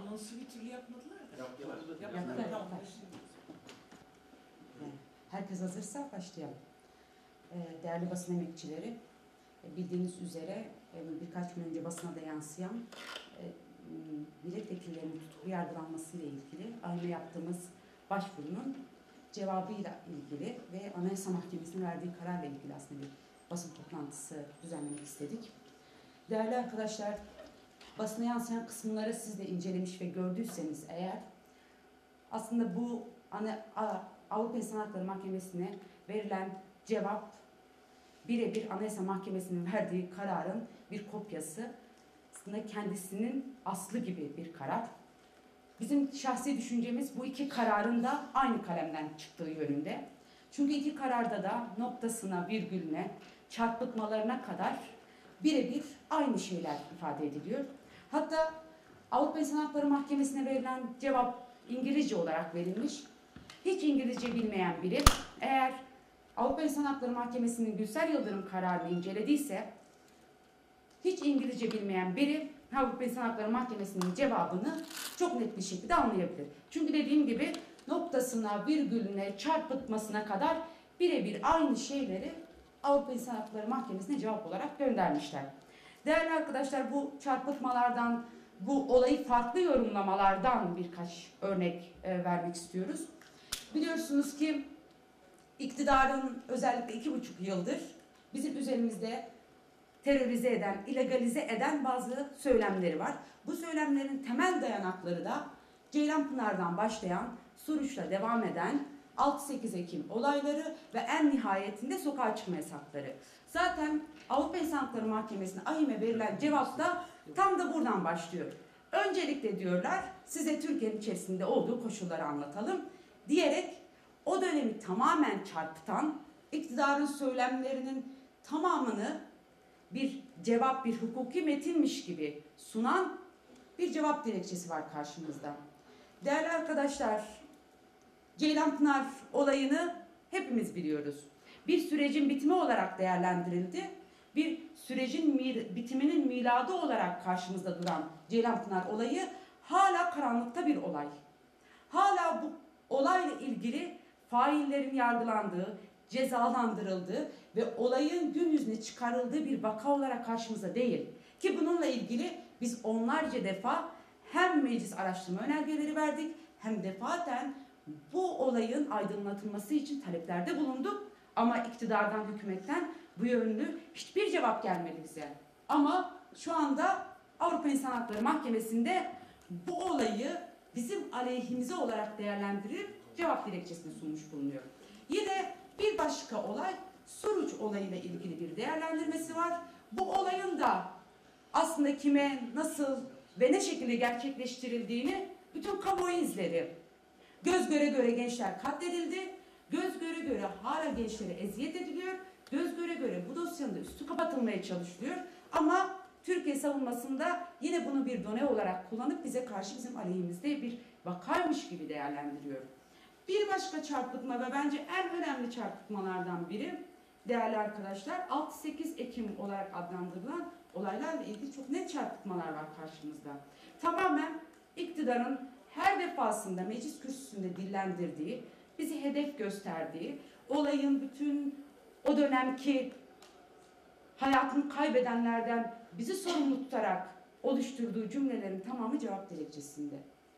anonsu bir türlü yapmadılar da. Yaptılar. Tamam. Herkes hazırsa başlayalım. Değerli basın emekçileri, bildiğiniz üzere birkaç gün önce basına da yansıyan milletvekillerinin tutuklu yargılanması ile ilgili AYM'e yaptığımız başvurunun cevabıyla ilgili ve Anayasa Mahkemesi'nin verdiği kararla ilgili aslında bir basın toplantısı düzenlemek istedik. Değerli arkadaşlar, basına yansıyan kısımları siz de incelemiş ve gördüyseniz eğer, aslında bu Avrupa İnsan Hakları Mahkemesi'ne verilen cevap birebir Anayasa Mahkemesi'nin verdiği kararın bir kopyası. Aslında kendisinin aslı gibi bir karar. Bizim şahsi düşüncemiz bu iki kararın da aynı kalemden çıktığı yönünde. Çünkü iki kararda da noktasına, virgülüne, çarpıtmalarına kadar birebir aynı şeyler ifade ediliyor. Hatta Avrupa İnsan Hakları Mahkemesi'ne verilen cevap İngilizce olarak verilmiş. Hiç İngilizce bilmeyen biri eğer Avrupa İnsan Hakları Mahkemesi'nin Gülser Yıldırım kararını incelediyse, hiç İngilizce bilmeyen biri Avrupa İnsan Hakları Mahkemesi'nin cevabını çok net bir şekilde anlayabilir. Çünkü dediğim gibi noktasına, virgülüne, çarpıtmasına kadar birebir aynı şeyleri Avrupa İnsan Hakları Mahkemesi'ne cevap olarak göndermişler. Değerli arkadaşlar, bu çarpıtmalardan, bu olayı farklı yorumlamalardan birkaç örnek vermek istiyoruz. Biliyorsunuz ki iktidarın özellikle 2,5 yıldır bizim üzerimizde terörize eden, ilegalize eden bazı söylemleri var. Bu söylemlerin temel dayanakları da Ceylanpınar'dan başlayan, Suruç'la devam eden 6-8 Ekim olayları ve en nihayetinde sokağa çıkma yasakları. Zaten Avrupa İnsan Hakları Mahkemesi'ne AİM'e verilen cevap da tam da buradan başlıyor. Öncelikle diyorlar, size Türkiye'nin içerisinde olduğu koşulları anlatalım diyerek o dönemi tamamen çarpıtan, iktidarın söylemlerinin tamamını bir cevap, bir hukuki metinmiş gibi sunan bir cevap dilekçesi var karşımızda. Değerli arkadaşlar, Ceylanpınar olayını hepimiz biliyoruz. Bir sürecin bitimi olarak değerlendirildi. Bir sürecin bitiminin miladı olarak karşımızda duran Ceylanpınar olayı hala karanlıkta bir olay. Hala bu olayla ilgili faillerin yargılandığı, cezalandırıldığı ve olayın gün yüzüne çıkarıldığı bir vaka olarak karşımıza değil. Ki bununla ilgili biz onlarca defa hem meclis araştırma önergeleri verdik hem defaten bu olayın aydınlatılması için taleplerde bulunduk. Ama iktidardan, hükümetten bu yönlü hiçbir cevap gelmedi bize. Ama şu anda Avrupa İnsan Hakları Mahkemesi'nde bu olayı bizim aleyhimize olarak değerlendirip cevap dilekçesini sunmuş bulunuyor. Yine bir başka olay, Suruç olayıyla ilgili bir değerlendirmesi var. Bu olayın da aslında kime, nasıl ve ne şekilde gerçekleştirildiğini bütün kamuoyu izledi. Göz göre göre gençler katledildi. Göz göre göre hala gençlere eziyet ediliyor. Göz göre göre bu dosyanın da üstü kapatılmaya çalışılıyor. Ama Türkiye savunmasında yine bunu bir done olarak kullanıp bize karşı bizim aleyhimizde bir vakaymış gibi değerlendiriyor. Bir başka çarpıtma ve bence en önemli çarpıtmalardan biri değerli arkadaşlar 6-8 Ekim olarak adlandırılan olaylarla ilgili çok net çarpıtmalar var karşımızda. Tamamen iktidarın her defasında meclis kürsüsünde dillendirdiği, bizi hedef gösterdiği, olayın bütün o dönemki hayatını kaybedenlerden bizi sorumlu tutarak oluşturduğu cümlelerin tamamı cevap dilekçesinde.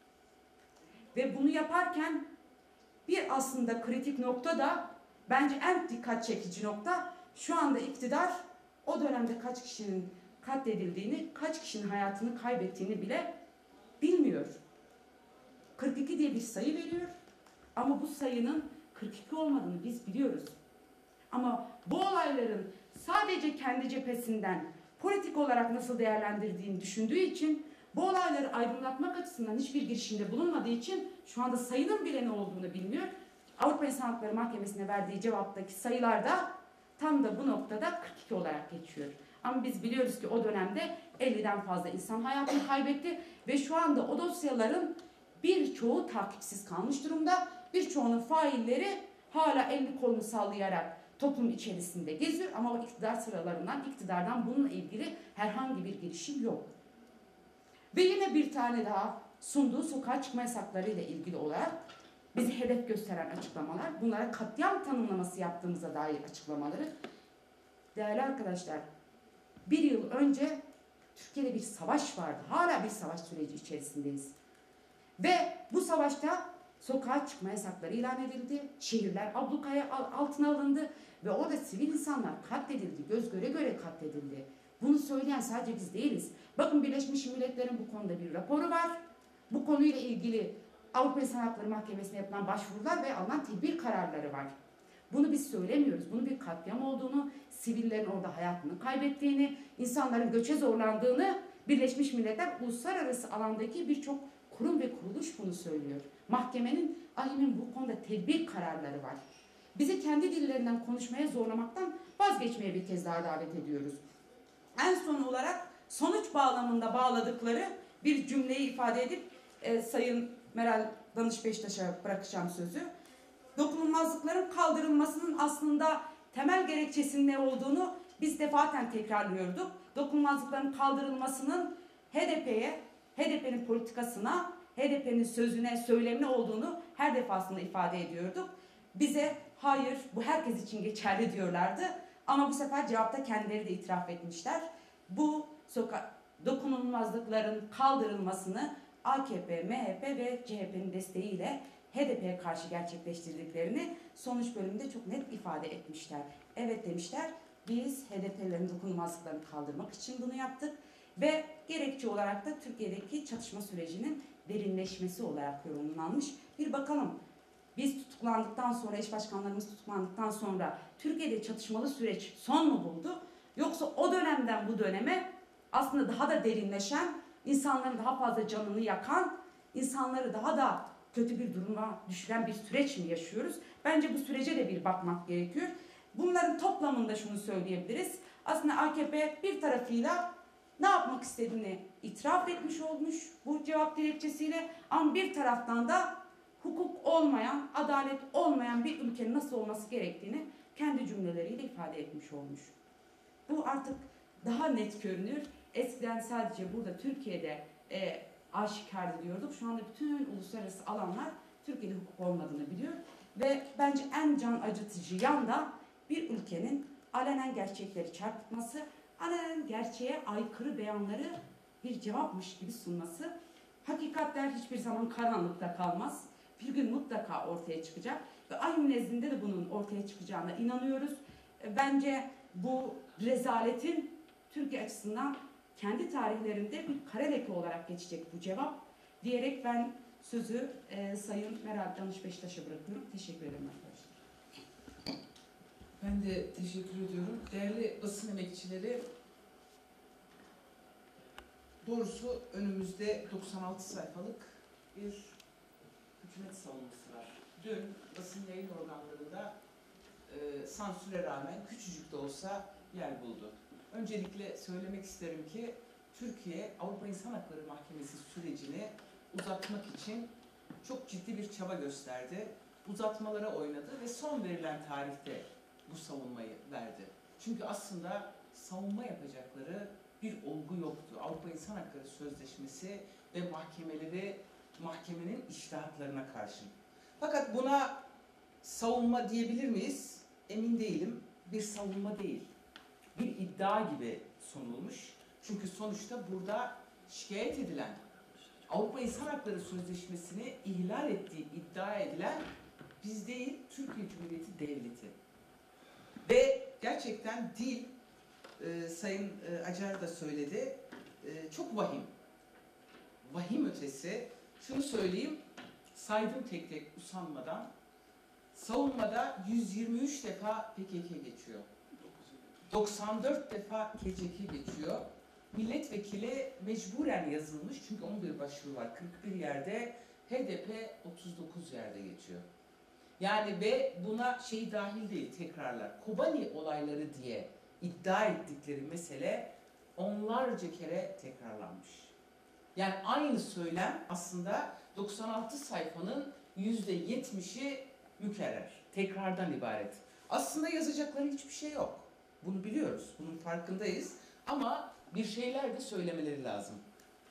Ve bunu yaparken bir aslında kritik nokta da bence en dikkat çekici nokta, şu anda iktidar o dönemde kaç kişinin katledildiğini, kaç kişinin hayatını kaybettiğini bile bilmiyor. 42 diye bir sayı veriyor ama bu sayının 42 olmadığını biz biliyoruz. Ama bu olayların sadece kendi cephesinden politik olarak nasıl değerlendirdiğini düşündüğü için, bu olayları aydınlatmak açısından hiçbir girişimde bulunmadığı için şu anda sayının bile ne olduğunu bilmiyor. Avrupa İnsan Hakları Mahkemesi'ne verdiği cevaptaki sayılar da tam da bu noktada 42 olarak geçiyor. Ama biz biliyoruz ki o dönemde 50'den fazla insan hayatını kaybetti ve şu anda o dosyaların birçoğu takipsiz kalmış durumda. Birçoğunun failleri hala elini kolunu sallayarak toplum içerisinde geziyor ama o iktidar sıralarından, iktidardan bununla ilgili herhangi bir girişim yok. Ve yine bir tane daha sunduğu sokağa çıkma yasakları ile ilgili olarak bizi hedef gösteren açıklamalar, bunlara katliam tanımlaması yaptığımıza dair açıklamaları. Değerli arkadaşlar, bir yıl önce Türkiye'de bir savaş vardı. Hala bir savaş süreci içerisindeyiz. Ve bu savaşta sokağa çıkma yasakları ilan edildi. Şehirler ablukaya altına alındı. Ve orada sivil insanlar katledildi. Göz göre göre katledildi. Bunu söyleyen sadece biz değiliz. Bakın Birleşmiş Milletler'in bu konuda bir raporu var. Bu konuyla ilgili Avrupa İnsan Hakları Mahkemesi'ne yapılan başvurular ve alınan tedbir kararları var. Bunu biz söylemiyoruz. Bunun bir katliam olduğunu, sivillerin orada hayatını kaybettiğini, insanların göçe zorlandığını Birleşmiş Milletler uluslararası alandaki birçok kurum ve kuruluş bunu söylüyor. Mahkemenin, AİHM'in bu konuda tedbir kararları var. Bizi kendi dillerinden konuşmaya zorlamaktan vazgeçmeye bir kez daha davet ediyoruz. En son olarak sonuç bağlamında bağladıkları bir cümleyi ifade edip Sayın Meral Danış Beştaş'a bırakacağım sözü. Dokunulmazlıkların kaldırılmasının aslında temel gerekçesinin ne olduğunu biz defaten tekrarlıyorduk. Dokunulmazlıkların kaldırılmasının HDP'nin politikasına, HDP'nin sözüne, söylemine olduğunu her defasında ifade ediyorduk. Bize hayır bu herkes için geçerli diyorlardı. Ama bu sefer cevapta kendileri de itiraf etmişler. Bu dokunulmazlıkların kaldırılmasını AKP, MHP ve CHP'nin desteğiyle HDP'ye karşı gerçekleştirdiklerini sonuç bölümünde çok net ifade etmişler. Evet demişler, biz HDP'lerin dokunulmazlıklarını kaldırmak için bunu yaptık ve gerekçe olarak da Türkiye'deki çatışma sürecinin derinleşmesi olarak yorumlanmış. Bir bakalım, biz tutuklandıktan sonra, eş başkanlarımız tutuklandıktan sonra Türkiye'de çatışmalı süreç son mu buldu? Yoksa o dönemden bu döneme aslında daha da derinleşen, insanların daha fazla canını yakan, insanları daha da kötü bir duruma düşüren bir süreç mi yaşıyoruz? Bence bu sürece de bir bakmak gerekiyor. Bunların toplamında şunu söyleyebiliriz. Aslında AKP bir tarafıyla ne yapmak istediğini itiraf etmiş olmuş bu cevap dilekçesiyle, ama bir taraftan da hukuk olmayan, adalet olmayan bir ülkenin nasıl olması gerektiğini kendi cümleleriyle ifade etmiş olmuş. Bu artık daha net görünür. Eskiden sadece burada Türkiye'de aşikar diyorduk. Şu anda bütün uluslararası alanlar Türkiye'de hukuk olmadığını biliyor. Ve bence en can acıtıcı yan da bir ülkenin alenen gerçekleri çarpıtması, alenen gerçeğe aykırı beyanları bir cevapmış gibi sunması. Hakikatler hiçbir zaman karanlıkta kalmaz. Bir gün mutlaka ortaya çıkacak. Ve AİHM nezdinde de bunun ortaya çıkacağına inanıyoruz. Bence bu rezaletin Türkiye açısından kendi tarihlerinde bir kara leke olarak geçecek bu cevap diyerek ben sözü Sayın Meral Danış Beştaş'a bırakıyorum. Teşekkür ederim arkadaşlar. Ben de teşekkür ediyorum. Değerli basın emekçileri, doğrusu önümüzde 96 sayfalık bir hükümet savunması var. Dün basın yayın organlarında sansüre rağmen küçücük de olsa yer buldu. Öncelikle söylemek isterim ki Türkiye Avrupa İnsan Hakları Mahkemesi sürecini uzatmak için çok ciddi bir çaba gösterdi. Uzatmalara oynadı ve son verilen tarihte bu savunmayı verdi. Çünkü aslında savunma yapacakları bir olgu yoktu. Avrupa İnsan Hakları Sözleşmesi ve mahkemenin içtihatlarına karşı. Fakat buna savunma diyebilir miyiz? Emin değilim. Bir savunma değil. Bir iddia gibi sunulmuş. Çünkü sonuçta burada şikayet edilen, Avrupa İnsan Hakları Sözleşmesi'ni ihlal ettiği iddia edilen biz değil, Türkiye Cumhuriyeti Devleti. Ve gerçekten dil, Sayın Acar da söyledi, çok vahim. Vahim ötesi. Şunu söyleyeyim, saydım tek tek usanmadan. Savunmada 123 defa PKK geçiyor. 94 defa KCK geçiyor. Milletvekili mecburen yazılmış çünkü 11 başvuru var. 41 yerde, HDP 39 yerde geçiyor. Yani ve buna şey dahil değil, tekrarlar. Kobani olayları diye iddia ettikleri mesele onlarca kere tekrarlanmış. Yani aynı söylem aslında 96 sayfanın %70'i mükerrer. Tekrardan ibaret. Aslında yazacakları hiçbir şey yok. Bunu biliyoruz, bunun farkındayız. Ama bir şeyler de söylemeleri lazım.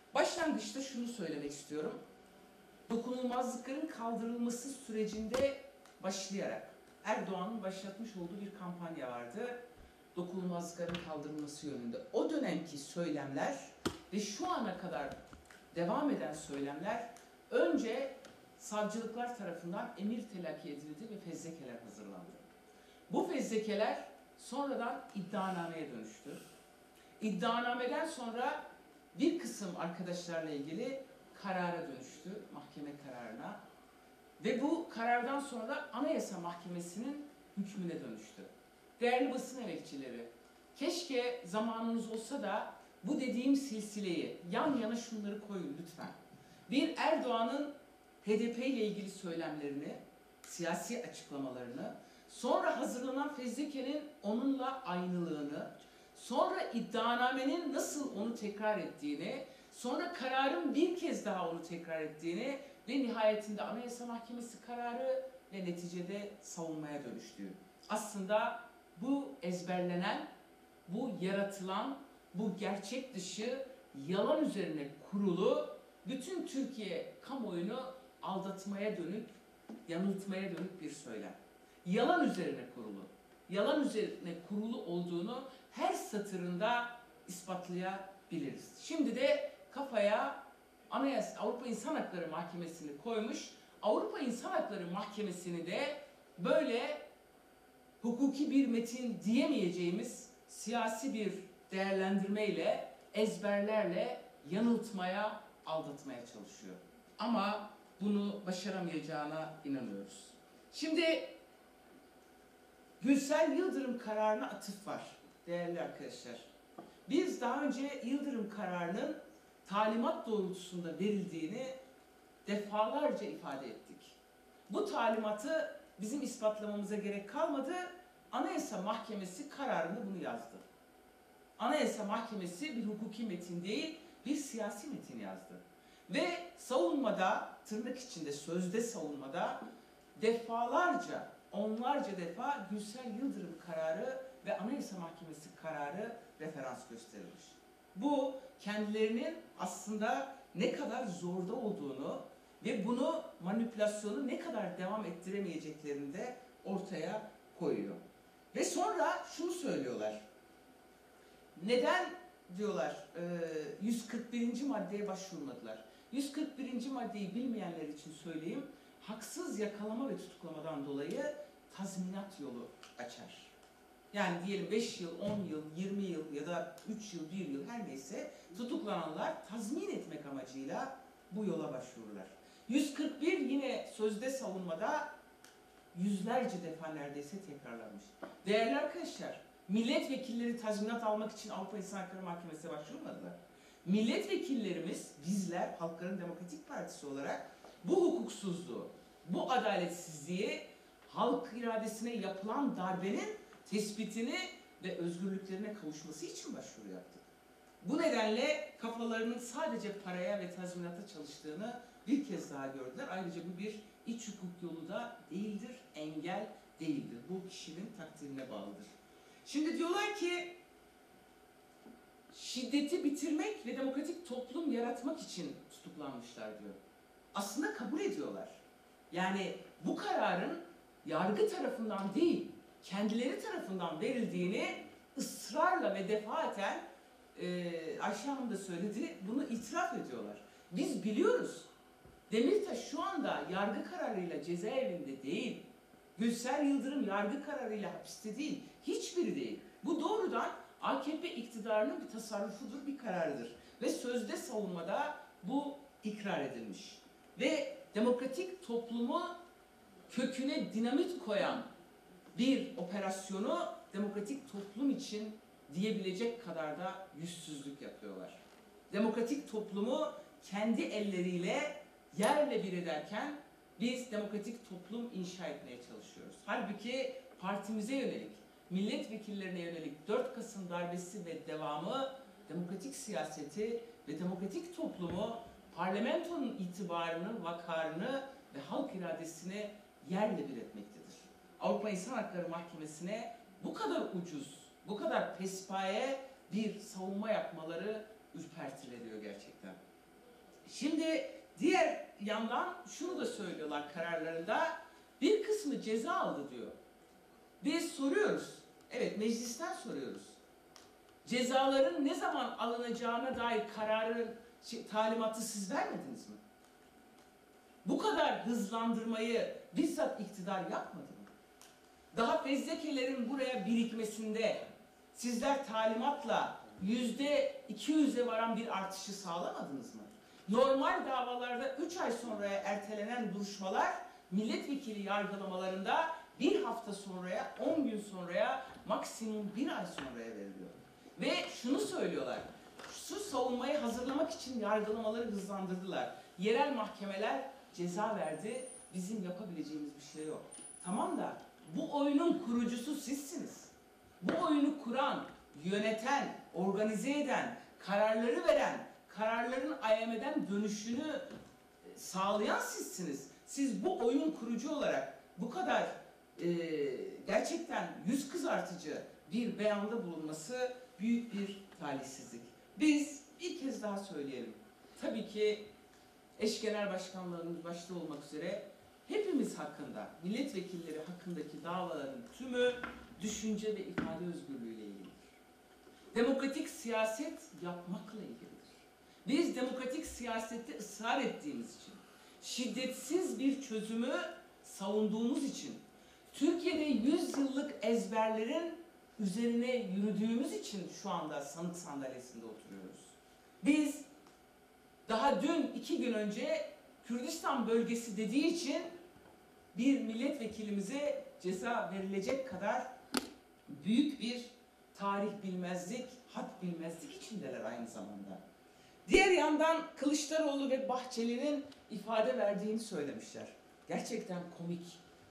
Başlangıçta şunu söylemek istiyorum. Dokunulmazlıkların kaldırılması sürecinde başlayarak Erdoğan'ın başlatmış olduğu bir kampanya vardı. Dokunulmazlıkların kaldırılması yönünde. O dönemki söylemler ve şu ana kadar devam eden söylemler önce savcılıklar tarafından emir telakki edildi ve fezlekeler hazırlandı. Bu fezlekeler sonradan iddianameye dönüştü. İddianameden sonra bir kısım arkadaşlarla ilgili karara dönüştü, mahkeme kararına. Ve bu karardan sonra da Anayasa Mahkemesi'nin hükmüne dönüştü. Değerli basın emekçileri, keşke zamanınız olsa da bu dediğim silsileyi yan yana şunları koyun lütfen. Bir, Erdoğan'ın HDP ile ilgili söylemlerini, siyasi açıklamalarını, sonra hazırlanan fezlekenin onunla aynılığını, sonra iddianamenin nasıl onu tekrar ettiğini, sonra kararın bir kez daha onu tekrar ettiğini ve nihayetinde Anayasa Mahkemesi kararı ve neticede savunmaya dönüştüğü. Aslında bu ezberlenen, bu yaratılan, bu gerçek dışı yalan üzerine kurulu bütün Türkiye kamuoyunu aldatmaya dönük, yanıltmaya dönük bir söylem. Yalan üzerine kurulu. Yalan üzerine kurulu olduğunu her satırında ispatlayabiliriz. Şimdi de kafaya Avrupa İnsan Hakları Mahkemesi'ni koymuş. Avrupa İnsan Hakları Mahkemesi'ni de böyle hukuki bir metin diyemeyeceğimiz siyasi bir değerlendirmeyle, ezberlerle yanıltmaya, aldatmaya çalışıyor. Ama bunu başaramayacağına inanıyoruz. Şimdi Gürsel Yıldırım kararına atıf var değerli arkadaşlar. Biz daha önce Yıldırım kararının talimat doğrultusunda verildiğini defalarca ifade ettik. Bu talimatı bizim ispatlamamıza gerek kalmadı. Anayasa Mahkemesi kararında bunu yazdı. Anayasa Mahkemesi bir hukuki metin değil, bir siyasi metin yazdı. Ve savunmada, tırnak içinde sözde savunmada defalarca, onlarca defa Gürsel Yıldırım kararı ve Anayasa Mahkemesi kararı referans gösterilmiş. Bu kendilerinin aslında ne kadar zorda olduğunu ve bunu manipülasyonu ne kadar devam ettiremeyeceklerini de ortaya koyuyor. Ve sonra şunu söylüyorlar. Neden diyorlar 141. maddeye başvurmadılar? 141. maddeyi bilmeyenler için söyleyeyim. Haksız yakalama ve tutuklamadan dolayı tazminat yolu açar. Yani diyelim 5 yıl, 10 yıl, 20 yıl ya da 3 yıl, 1 yıl her neyse tutuklananlar tazmin etmek amacıyla bu yola başvururlar. 141 yine sözde savunmada yüzlerce defa neredeyse tekrarlanmış. Değerli arkadaşlar, milletvekilleri tazminat almak için Avrupa İnsan Hakları Mahkemesi'ne başvurmadılar. Milletvekillerimiz, bizler Halkların Demokratik Partisi olarak bu hukuksuzluğu, bu adaletsizliği, halk iradesine yapılan darbenin tespitini ve özgürlüklerine kavuşması için başvuru yaptık. Bu nedenle kafalarının sadece paraya ve tazminata çalıştığını bir kez daha gördüler. Ayrıca bu bir iç hukuk yolu da değildir, engel değildir. Bu kişinin takdirine bağlıdır. Şimdi diyorlar ki şiddeti bitirmek ve demokratik toplum yaratmak için tutuklanmışlar diyor. Aslında kabul ediyorlar. Yani bu kararın yargı tarafından değil, kendileri tarafından verildiğini ısrarla ve defaten Ayşe Hanım da söyledi, bunu itiraf ediyorlar. Biz biliyoruz. Demirtaş şu anda yargı kararıyla cezaevinde değil. Gürsel Yıldırım yargı kararıyla hapiste değil. Hiçbiri değil. Bu doğrudan AKP iktidarının bir tasarrufudur, bir kararıdır. Ve sözde savunmada bu ikrar edilmiş. Ve demokratik toplumu köküne dinamit koyan bir operasyonu demokratik toplum için diyebilecek kadar da yüzsüzlük yapıyorlar. Demokratik toplumu kendi elleriyle yerle bir ederken biz demokratik toplum inşa etmeye çalışıyoruz. Halbuki partimize yönelik, milletvekillerine yönelik 4 Kasım darbesi ve devamı demokratik siyaseti ve demokratik toplumu, parlamentonun itibarını, vakarını ve halk iradesini yerle bir etmektedir. Avrupa İnsan Hakları Mahkemesi'ne bu kadar ucuz, bu kadar pespaye bir savunma yapmaları ürpertiliyor gerçekten. Şimdi diğer yandan şunu da söylüyorlar kararlarında, bir kısmı ceza aldı diyor. Biz soruyoruz, evet meclisten soruyoruz. Cezaların ne zaman alınacağına dair kararın talimatı siz vermediniz mi? Bu kadar hızlandırmayı bizzat iktidar yapmadı mı? Daha fezlekelerin buraya birikmesinde sizler talimatla %200'e varan bir artışı sağlamadınız mı? Normal davalarda 3 ay sonraya ertelenen duruşmalar milletvekili yargılamalarında bir hafta sonraya, 10 gün sonraya, maksimum bir ay sonraya veriliyor. Ve şunu söylüyorlar, şu savunmayı hazırlamak için yargılamaları hızlandırdılar. Yerel mahkemeler ceza verdi, bizim yapabileceğimiz bir şey yok. Tamam da bu oyunun kurucusu sizsiniz. Bu oyunu kuran, yöneten, organize eden, kararları veren, kararların AYM'den dönüşünü sağlayan sizsiniz. Siz bu oyun kurucu olarak bu kadar gerçekten yüz kızartıcı bir beyanda bulunması büyük bir talihsizlik. Biz bir kez daha söyleyelim. Tabii ki eş genel başkanlarımız başta olmak üzere hepimiz hakkında, milletvekilleri hakkındaki davaların tümü düşünce ve ifade özgürlüğüyle ilgilidir. Demokratik siyaset yapmakla ilgilidir. Biz demokratik siyasette ısrar ettiğimiz için, şiddetsiz bir çözümü savunduğumuz için, Türkiye'de 100 yıllık ezberlerin üzerine yürüdüğümüz için şu anda sanık sandalyesinde oturuyoruz. Biz daha dün 2 gün önce Kürdistan bölgesi dediği için bir milletvekilimize ceza verilecek kadar büyük bir tarih bilmezlik, hak bilmezlik içindeler aynı zamanda. Diğer yandan Kılıçdaroğlu ve Bahçeli'nin ifade verdiğini söylemişler. Gerçekten komik.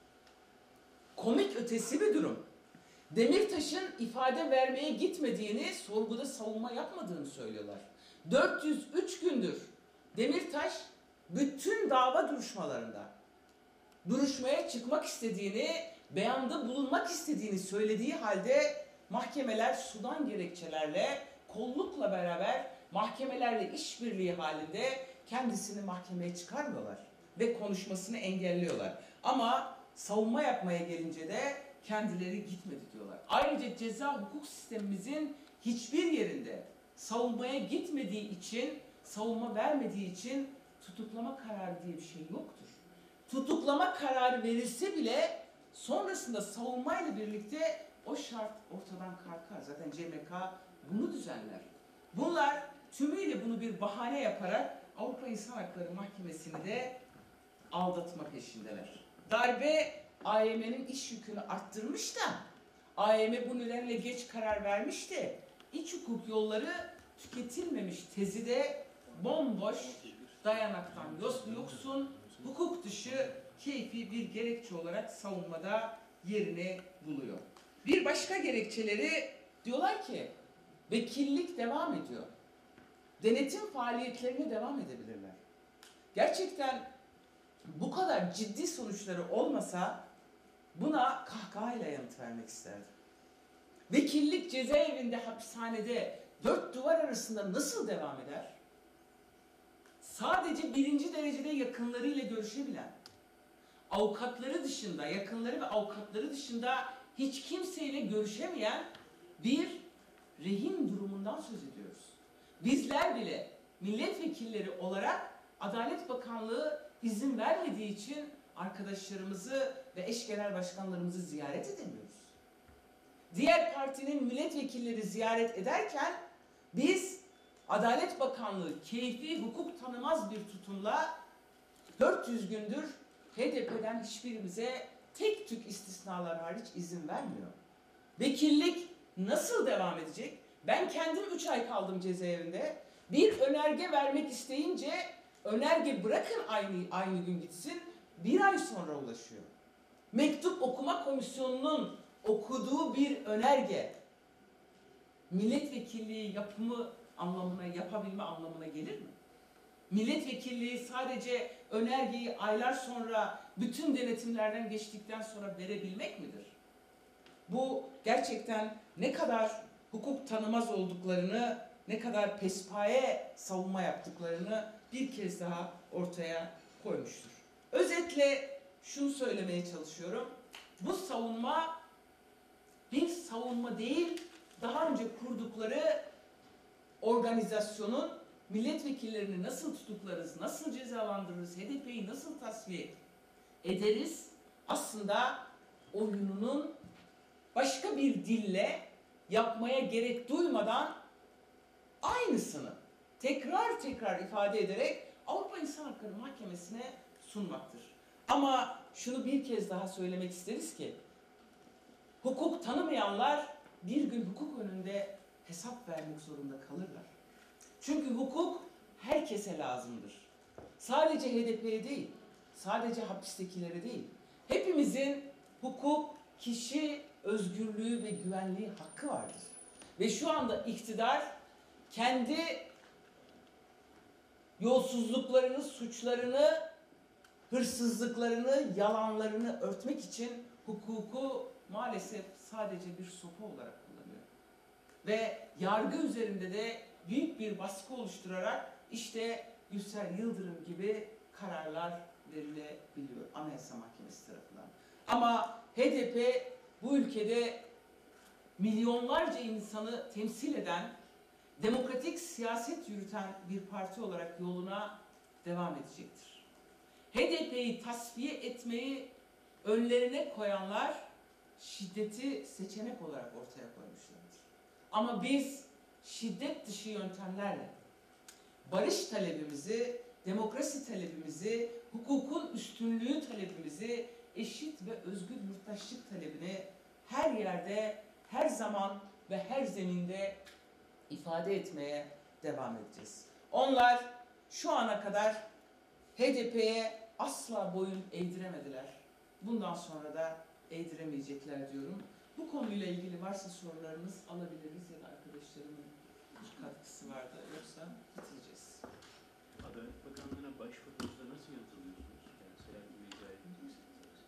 Komik ötesi bir durum. Demirtaş'ın ifade vermeye gitmediğini, sorguda savunma yapmadığını söylüyorlar. 403 gündür Demirtaş bütün dava duruşmalarında duruşmaya çıkmak istediğini, beyanda bulunmak istediğini söylediği halde mahkemeler sudan gerekçelerle, kollukla beraber mahkemelerle işbirliği halinde kendisini mahkemeye çıkarmıyorlar ve konuşmasını engelliyorlar. Ama savunma yapmaya gelince de kendileri gitmedi diyorlar. Ayrıca ceza hukuk sistemimizin hiçbir yerinde savunmaya gitmediği için, savunma vermediği için tutuklama kararı diye bir şey yoktur. Tutuklama kararı verilse bile sonrasında savunmayla birlikte o şart ortadan kalkar. Zaten CMK bunu düzenler. Bunlar tümüyle bunu bir bahane yaparak Avrupa İnsan Hakları Mahkemesi'ni de aldatma peşindeler. Darbe AYM'nin iş yükünü arttırmış da AYM bu nedenle geç karar vermişti. İç hukuk yolları tüketilmemiş tezi de bomboş, dayanaktan yoksun, hukuk dışı keyfi bir gerekçe olarak savunmada yerini buluyor. Bir başka gerekçeleri diyorlar ki vekillik devam ediyor. Denetim faaliyetlerine devam edebilirler. Gerçekten bu kadar ciddi sonuçları olmasa buna kahkahayla yanıt vermek isterdim. Vekillik cezaevinde, hapishanede 4 duvar arasında nasıl devam eder? Sadece 1. derecede yakınlarıyla görüşebilen, avukatları dışında, yakınları ve avukatları dışında hiç kimseyle görüşemeyen bir rehin durumundan söz ediyoruz. Bizler bile milletvekilleri olarak Adalet Bakanlığı izin vermediği için arkadaşlarımızı ve eş genel başkanlarımızı ziyaret edemiyoruz. Diğer partinin milletvekilleri ziyaret ederken biz Adalet Bakanlığı keyfi hukuk tanımaz bir tutumla 400 gündür HDP'den hiçbirimize tek tük istisnalar hariç izin vermiyor. Vekillik nasıl devam edecek? Ben kendim 3 ay kaldım cezaevinde. Bir önerge vermek isteyince önerge bırakın aynı gün gitsin, 1 ay sonra ulaşıyor. Mektup Okuma Komisyonu'nun okuduğu bir önerge milletvekilliği yapımı anlamına, yapabilme anlamına gelir mi? Milletvekilliği sadece önergeyi aylar sonra bütün denetimlerden geçtikten sonra verebilmek midir? Bu gerçekten ne kadar hukuk tanımaz olduklarını ne kadar pespaye savunma yaptıklarını bir kez daha ortaya koymuştur. Özetle şunu söylemeye çalışıyorum. Bu savunma bir savunma değil, daha önce kurdukları organizasyonun milletvekillerini nasıl tutuklarız, nasıl cezalandırırız, HDP'yi nasıl tasfiye ederiz, aslında oyununun başka bir dille yapmaya gerek duymadan aynısını tekrar tekrar ifade ederek Avrupa İnsan Hakları Mahkemesi'ne sunmaktır. Ama şunu bir kez daha söylemek isteriz ki, hukuk tanımayanlar bir gün hukuk önünde hesap vermek zorunda kalırlar. Çünkü hukuk herkese lazımdır. Sadece HDP'ye değil, sadece hapistekilere değil. Hepimizin hukuk, kişi özgürlüğü ve güvenliği hakkı vardır. Ve şu anda iktidar kendi yolsuzluklarını, suçlarını, hırsızlıklarını, yalanlarını örtmek için hukuku maalesef sadece bir sopa olarak kullanıyor. Ve yargı üzerinde de büyük bir baskı oluşturarak işte Yüksel Yıldırım gibi kararlar verilebiliyor Anayasa Mahkemesi tarafından. Ama HDP bu ülkede milyonlarca insanı temsil eden, demokratik siyaset yürüten bir parti olarak yoluna devam edecektir. HDP'yi tasfiye etmeyi önlerine koyanlar şiddeti seçenek olarak ortaya koymuşlardır. Ama biz şiddet dışı yöntemlerle barış talebimizi, demokrasi talebimizi, hukukun üstünlüğü talebimizi, eşit ve özgür yurttaşlık talebini her yerde, her zaman ve her zeminde ifade etmeye devam edeceğiz. Onlar şu ana kadar HDP'ye asla boyun eğdiremediler. Bundan sonra da eğdiremeyecekler diyorum. Bu konuyla ilgili varsa sorularınız alabiliriz ya da arkadaşlarımın katkısı vardı. Yoksa bitireceğiz. Adalet Bakanlığı'na başvurunuzda nasıl yanıt alıyorsunuz? Yani selam gibi icra edeceksiniz.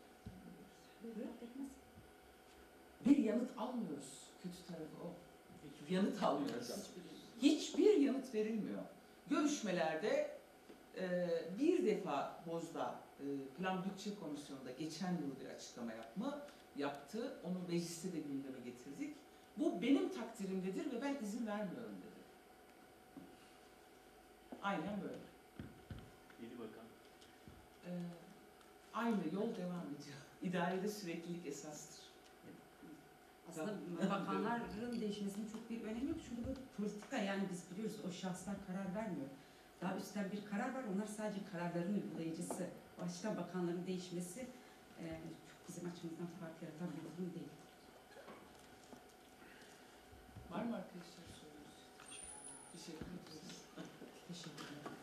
Bir yanıt almıyoruz. Kötü tarafı o. Yanıt almıyoruz. Hiçbir yanıt verilmiyor. Görüşmelerde bir defa Bozda Plan Bütçe Komisyonu'nda geçen yıl bir açıklama yaptı. Onu mecliste de gündeme getirdik. Bu benim takdirimdedir ve ben izin vermiyorum dedi. Aynen böyle. Yeni bakan. Aynı yol devam ediyor. İdarede süreklilik esastır. Aslında bakanların değişmesinin çok bir önemi yok. Çünkü bu politika, yani biz biliyoruz o şahslar karar vermiyor. Daha üstten bir karar var. Onlar sadece kararların uygulayıcısı. O açıdan bakanların değişmesi çok bizim açımızdan fark yaratan bir durum değil. Var mı arkadaşlar soruyoruz? Teşekkür ederiz. Teşekkür ederim.